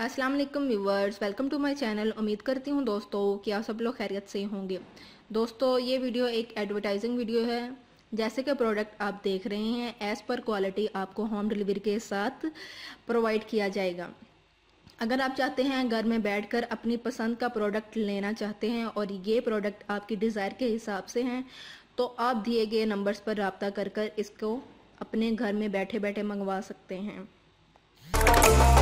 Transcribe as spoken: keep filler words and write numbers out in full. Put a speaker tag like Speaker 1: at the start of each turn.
Speaker 1: अस्सलाम वालेकुम viewers, welcome to my channel. उम्मीद करती हूँ दोस्तों कि आप सब लोग खैरियत से होंगे। दोस्तों ये वीडियो एक एडवर्टाइजिंग वीडियो है। जैसे कि प्रोडक्ट आप देख रहे हैं एज़ पर क्वालिटी आपको होम डिलीवरी के साथ प्रोवाइड किया जाएगा। अगर आप चाहते हैं घर में बैठकर अपनी पसंद का प्रोडक्ट लेना चाहते हैं और ये प्रोडक्ट आपकी डिज़ायर के हिसाब से हैं, तो आप दिए गए नंबर्स पर रब्ता कर कर इसको अपने घर में बैठे बैठे मंगवा सकते हैं।